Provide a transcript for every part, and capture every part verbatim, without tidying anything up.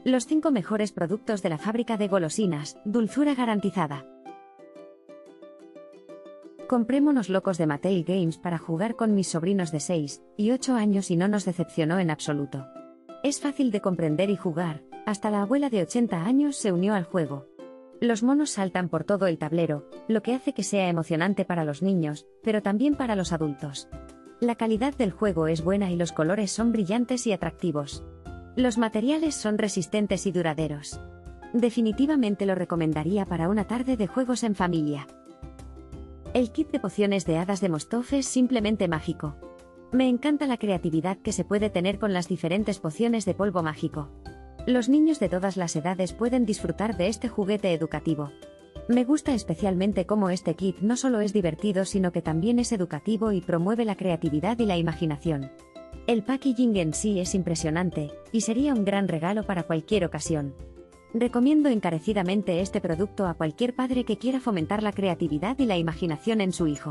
Los cinco mejores productos de la fábrica de golosinas, dulzura garantizada. Comprémonos locos de Mattel Games para jugar con mis sobrinos de seis y ocho años y no nos decepcionó en absoluto. Es fácil de comprender y jugar, hasta la abuela de ochenta años se unió al juego. Los monos saltan por todo el tablero, lo que hace que sea emocionante para los niños, pero también para los adultos. La calidad del juego es buena y los colores son brillantes y atractivos. Los materiales son resistentes y duraderos. Definitivamente lo recomendaría para una tarde de juegos en familia. El kit de pociones de hadas de Mostoff es simplemente mágico. Me encanta la creatividad que se puede tener con las diferentes pociones de polvo mágico. Los niños de todas las edades pueden disfrutar de este juguete educativo. Me gusta especialmente cómo este kit no solo es divertido sino que también es educativo y promueve la creatividad y la imaginación. El packaging en sí es impresionante, y sería un gran regalo para cualquier ocasión. Recomiendo encarecidamente este producto a cualquier padre que quiera fomentar la creatividad y la imaginación en su hijo.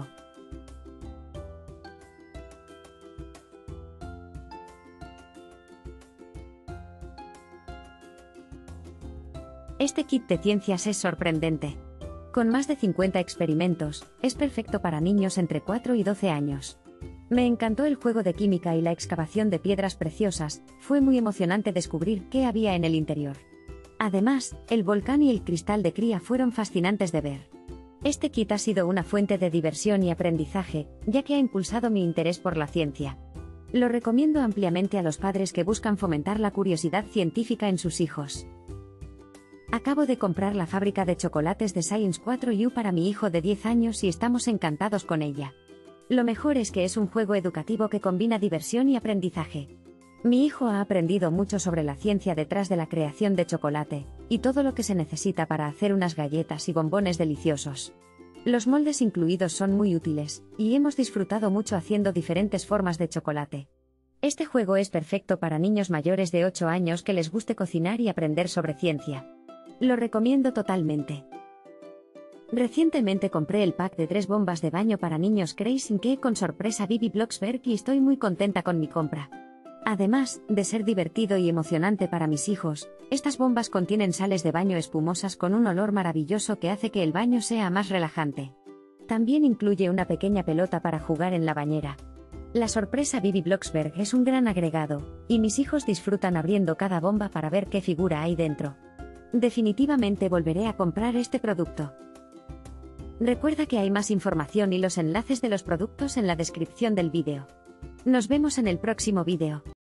Este kit de ciencias es sorprendente. Con más de cincuenta experimentos, es perfecto para niños entre cuatro y doce años. Me encantó el juego de química y la excavación de piedras preciosas, fue muy emocionante descubrir qué había en el interior. Además, el volcán y el cristal de cría fueron fascinantes de ver. Este kit ha sido una fuente de diversión y aprendizaje, ya que ha impulsado mi interés por la ciencia. Lo recomiendo ampliamente a los padres que buscan fomentar la curiosidad científica en sus hijos. Acabo de comprar la fábrica de chocolates de Science cuatro U para mi hijo de diez años y estamos encantados con ella. Lo mejor es que es un juego educativo que combina diversión y aprendizaje. Mi hijo ha aprendido mucho sobre la ciencia detrás de la creación de chocolate, y todo lo que se necesita para hacer unas galletas y bombones deliciosos. Los moldes incluidos son muy útiles, y hemos disfrutado mucho haciendo diferentes formas de chocolate. Este juego es perfecto para niños mayores de ocho años que les guste cocinar y aprender sobre ciencia. Lo recomiendo totalmente. Recientemente compré el pack de tres bombas de baño para niños Crazy Ink con sorpresa Bibi Blocksberg y estoy muy contenta con mi compra. Además de ser divertido y emocionante para mis hijos, estas bombas contienen sales de baño espumosas con un olor maravilloso que hace que el baño sea más relajante. También incluye una pequeña pelota para jugar en la bañera. La sorpresa Bibi Blocksberg es un gran agregado, y mis hijos disfrutan abriendo cada bomba para ver qué figura hay dentro. Definitivamente volveré a comprar este producto. Recuerda que hay más información y los enlaces de los productos en la descripción del vídeo. Nos vemos en el próximo vídeo.